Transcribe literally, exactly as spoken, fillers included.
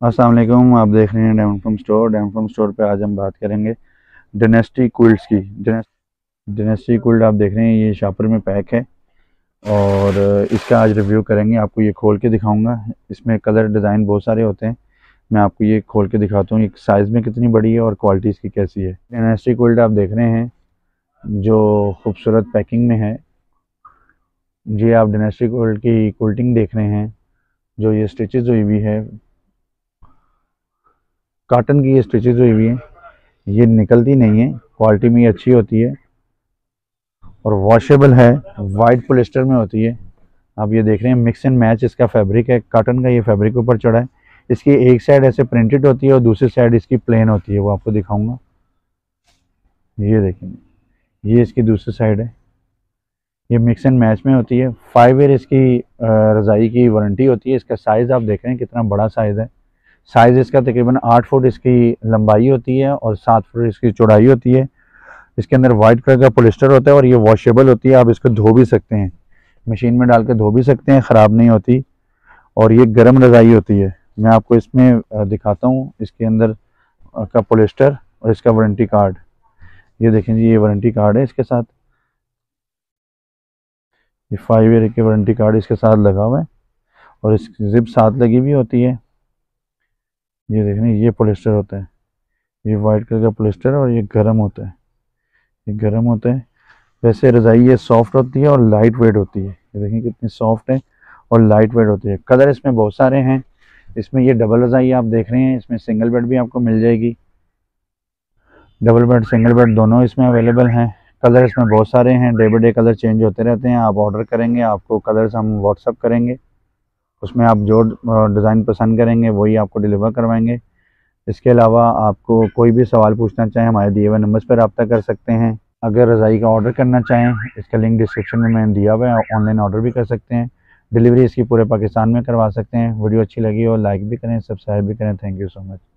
अस्सलाम वालेकुम। आप देख रहे हैं diamond firm store. Diamond firm store पे आज हम बात करेंगे डायनेस्टी क्विल्ट्स की। डायनेस्टी क्विल्ट आप देख रहे हैं, ये शापर में पैक है और इसका आज रिव्यू करेंगे। आपको ये खोल के दिखाऊंगा। इसमें कलर डिज़ाइन बहुत सारे होते हैं। मैं आपको ये खोल के दिखाता हूँ एक साइज़ में कितनी बड़ी है और क्वालिटी इसकी कैसी है। डायनेस्टी क्विल्ट आप देख रहे हैं जो खूबसूरत पैकिंग में है। ये आप डायनेस्टी क्विल्ट की क्विल्टिंग देख रहे हैं, जो ये स्टिचेज हुई हुई है, कॉटन की ये स्टिचेज हुई हुई है। ये निकलती नहीं है, क्वालिटी में ये अच्छी होती है और वॉशेबल है। वाइट पॉलिस्टर में होती है। आप ये देख रहे हैं मिक्स एंड मैच इसका फैब्रिक है। कॉटन का ये फैब्रिक ऊपर चढ़ा है। इसकी एक साइड ऐसे प्रिंटेड होती है और दूसरी साइड इसकी प्लेन होती है, वो आपको दिखाऊंगा। ये देखेंगे, ये इसकी दूसरी साइड है। ये मिक्स एंड मैच में होती है। फाइव ईयर इसकी रज़ाई की वारंटी होती है। इसका साइज़ आप देख रहे हैं कितना बड़ा साइज़ है। साइज़ इसका तकरीबन आठ फुट इसकी लंबाई होती है और सात फुट इसकी चौड़ाई होती है। इसके अंदर वाइट कलर का पॉलिस्टर होता है और ये वॉशेबल होती है। आप इसको धो भी सकते हैं, मशीन में डाल के धो भी सकते हैं, ख़राब नहीं होती। और ये गर्म रज़ाई होती है। मैं आपको इसमें दिखाता हूँ इसके अंदर का पॉलिस्टर और इसका वारंटी कार्ड। ये देखें जी, ये वारंटी कार्ड है इसके साथ। ये फाइव ईयर की वारंटी कार्ड इसके साथ लगा हुआ है और इसकी जिप साथ लगी भी होती है। ये देखें, ये पॉलिस्टर होता है, ये वाइट कलर का पॉलिस्टर और ये गर्म होता है। ये गर्म होता है। वैसे रज़ाई ये सॉफ्ट होती है और लाइट वेट होती है। ये देखें कितनी सॉफ्ट है और लाइट वेट होती है। कलर इसमें बहुत सारे हैं। इसमें ये डबल रज़ाई आप देख रहे हैं, इसमें सिंगल बेड भी आपको मिल जाएगी। डबल बेड सिंगल बेड दोनों इसमें अवेलेबल हैं। कलर इसमें बहुत सारे हैं। Day by day colour change होते रहते हैं। आप ऑर्डर करेंगे, आपको कलर्स हम व्हाट्सअप करेंगे। उसमें आप जो डिज़ाइन पसंद करेंगे वही आपको डिलीवर करवाएंगे। इसके अलावा आपको कोई भी सवाल पूछना चाहें, हमारे दिए हुए नंबर पर रब्ता कर सकते हैं। अगर रज़ाई का ऑर्डर करना चाहें, इसका लिंक डिस्क्रिप्शन में मैंने दिया हुआ है। ऑनलाइन ऑर्डर भी कर सकते हैं। डिलीवरी इसकी पूरे पाकिस्तान में करवा सकते हैं। वीडियो अच्छी लगी हो लाइक भी करें, सब्सक्राइब भी करें। Thank you so much.